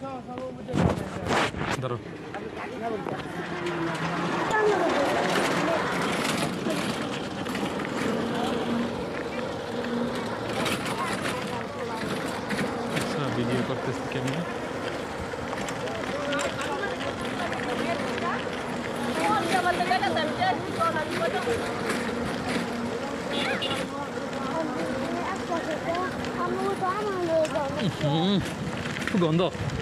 ধরো আচ্ছা ভিডিও করতেছি কেমন গন্ধ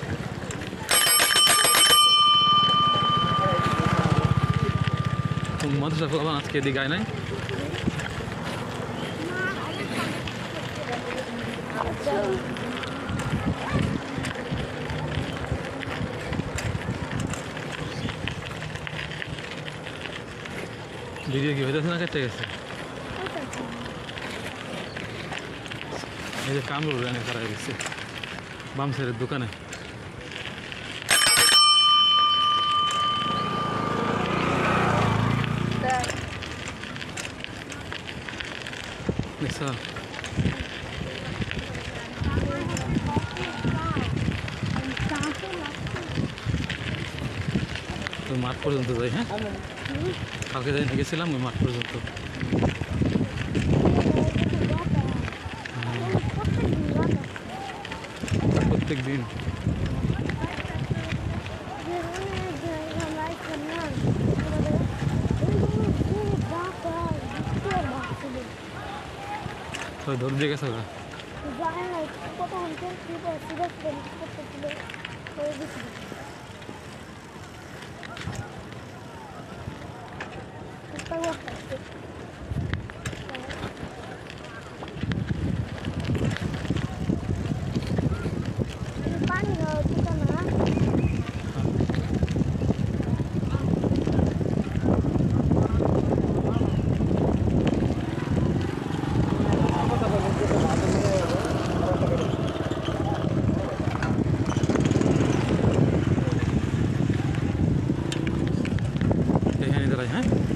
মাদ্রাসা খোলা আজকে এদিকে আয় নাই ভিডিও কি হইতেছে না কেটে গেছে এই যে কামরুল রানে করা গেছে বাম সাইডের দোকানে দেখছো তো মাঠ পর্যন্ত যাই হ্যাঁ কালকে যাই গেছিলাম ওই মাঠ পর্যন্ত প্রত্যেক দিন ধর দিয়ে গেছে এখানে দাঁড়াই হ্যাঁ